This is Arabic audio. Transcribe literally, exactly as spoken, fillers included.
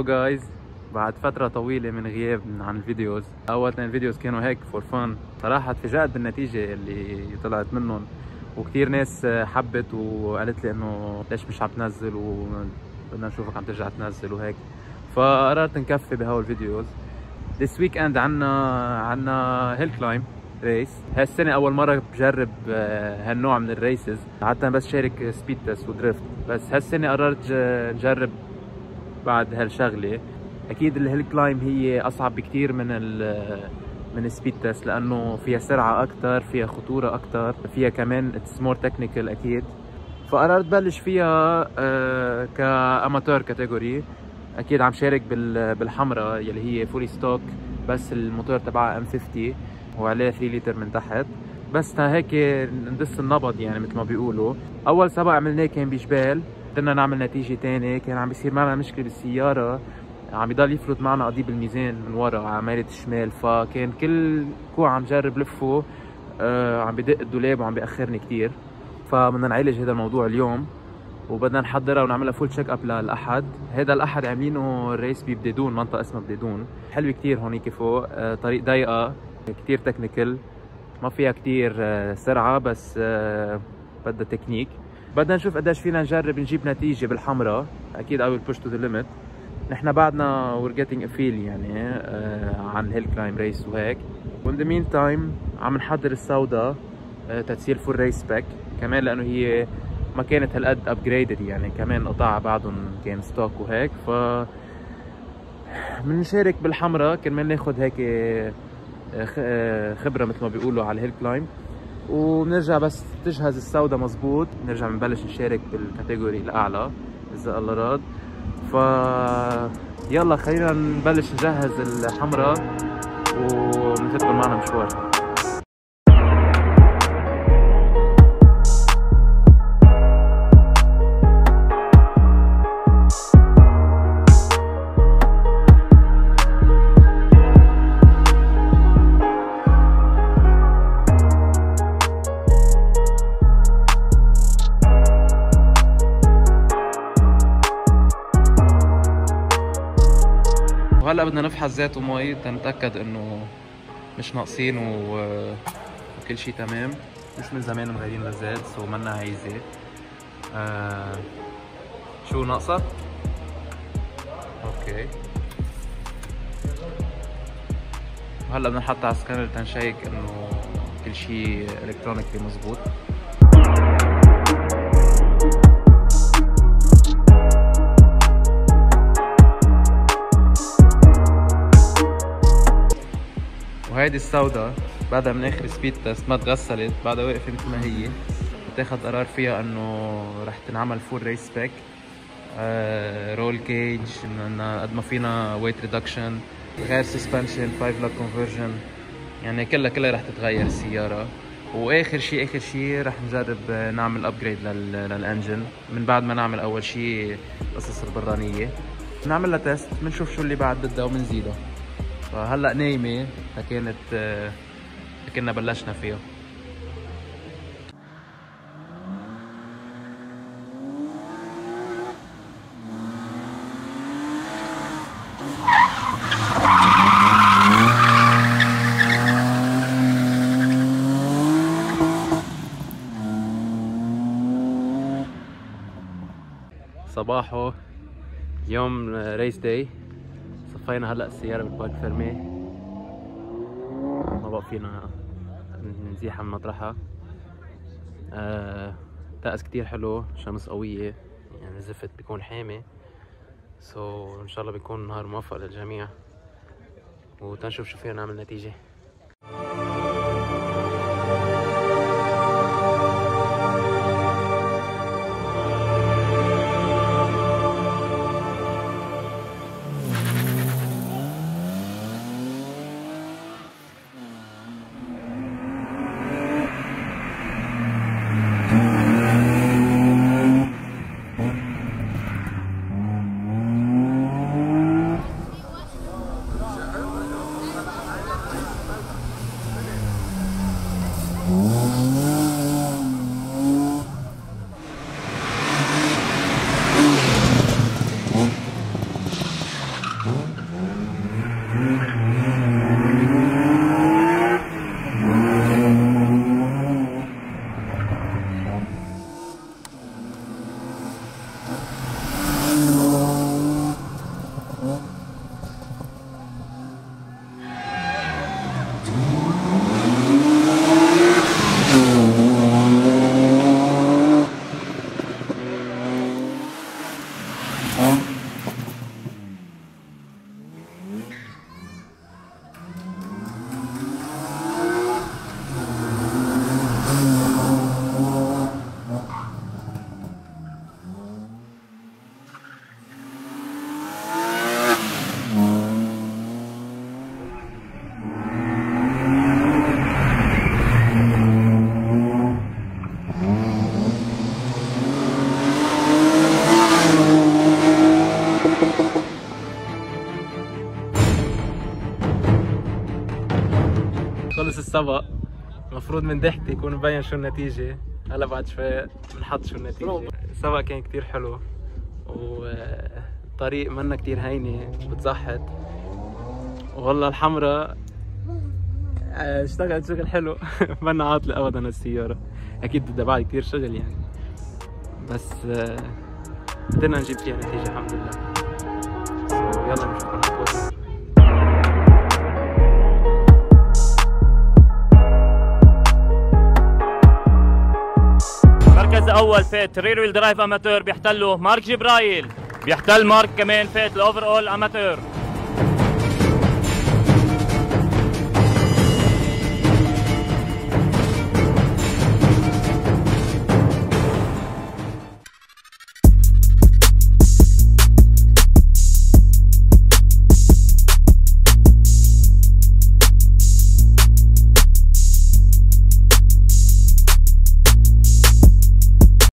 هلو جايز، بعد فترة طويلة من غياب عن الفيديوز. أول اثنين فيديوز كانوا هيك فور فان، صراحة تفاجأت بالنتيجة اللي طلعت منهم، وكتير ناس حبت وقالت لي إنه ليش مش عم تنزل وبدنا نشوفك عم ترجع تنزل وهيك، فقررت نكفي بهول الفيديوز. This weekend عنا عنا هيل كلايم ريس. هالسنة أول مرة بجرب هالنوع من الريسز، عادة بس شارك سبيد تست ودريفت، بس هالسنة قررت نجرب بعد هالشغلة. أكيد الهيل كلايم هي أصعب بكتير من ال من السبيد تست، لأنه فيها سرعة أكتر، فيها خطورة أكتر، فيها كمان اتس مور تكنيكال أكيد. فقررت بلش فيها آه كأماتور كاتيجوري. أكيد عم شارك بالحمراء يلي هي فولي ستوك، بس الموتور تبعها ام خمسين وعليه ثلاثة لتر من تحت، بس هيك ندس النبض يعني مثل ما بيقولوا. أول سبق عملناه كان بجبال، قدرنا نعمل نتيجة تانية. كان عم بيصير معنا مشكلة بالسيارة، عم بيضل يفرط معنا قضيب الميزان من ورا على عمالة الشمال، فكان كل كوع عم جرب لفه آه عم بدق الدولاب وعم بيأخرني كتير. فبدنا نعالج هذا الموضوع اليوم، وبدنا نحضرها ونعملها فول تشيك اب للأحد. هذا الأحد عاملينه الريس ببديدون، منطقة اسمها بديدون، حلوة كتير هونيك فوق. آه طريق ضيقة كتير تكنيكال، ما فيها كتير آه سرعة، بس آه بدها تكنيك. بدنا نشوف قديش فينا نجرب نجيب نتيجة بالحمراء. أكيد I will push to the limit. نحن بعدنا we're getting a feel يعني آه عن الهيل كلايم ريس وهيك. وin the meantime عم نحضر السوداء آه تتصير فول ريس باك كمان، لأنه هي ما كانت هالقد ابجريدد يعني، كمان قطع بعضهم كان ستوك وهيك. ف بنشارك بالحمراء كرمال ناخذ هيك خبره مثل ما بيقولوا على الهيل كلايم، وبنرجع بس تجهز السوداء مزبوط بنرجع بنبلش نشارك بالكاتيجوري الاعلى اذا الله راد. ف يلا خلينا نبلش نجهز الحمراء ونفوتكم معنا مشوار. وهلا بدنا نفحص زيت ومي تنتأكد انه مش ناقصين و... وكل شيء تمام. مش من زمان مغيرين للزيت، سو منا عايزة. آه... شو ناقصة؟ اوكي. وهلا بدنا نحط على السكانر تنشيك انه كل شيء الكترونيكلي مزبوط. وهيدي السوداء بعدها من اخر سبيد تست ما تغسلت، بعدها واقفه مثل ما هي. بتاخد قرار فيها انه رح تنعمل فول ريس باك، آه رول كيج، انه قد ما فينا ويت ريدكشن، غير سسبنشن، فايف لوك كونفرجن، يعني كلها كلها رح تتغير السياره. واخر شيء اخر شيء رح نجرب نعمل ابجريد للانجن من بعد ما نعمل اول شيء القصص البرانيه. بنعمل لها تيست بنشوف شو اللي بعد بدها وبنزيدها. فهلا نايمه فكانت كنا بلشنا فيها. صباحو يوم ريس داي. صفينا هلا السيارة بالبارك فيرمي، ما بقى فينا نزيحها من مطرحها. آه، طقس كتير حلو، شمس قوية يعني زفت بيكون حامي. سو so, ان شاء الله بيكون نهار موفق للجميع، وتنشوف شو فينا نعمل نتيجة. خلص السبق، المفروض من ضحكتي يكون مبين شو النتيجة. هلا بعد شوي بنحط شو النتيجة. السبق كان كتير حلو، والطريق منا كتير هينة بتزحط، والله الحمراء اشتغلت شغل حلو. منا عاطلة ابدا السيارة، اكيد بدها بعد كتير شغل يعني، بس قدرنا نجيب فيها نتيجة الحمد لله. يلا نشوف الخطوات. المركز الاول فات رير ويل درايف اماتور بيحتله مارك جبرايل، بيحتل مارك كمان فات الاوفر اول اماتور.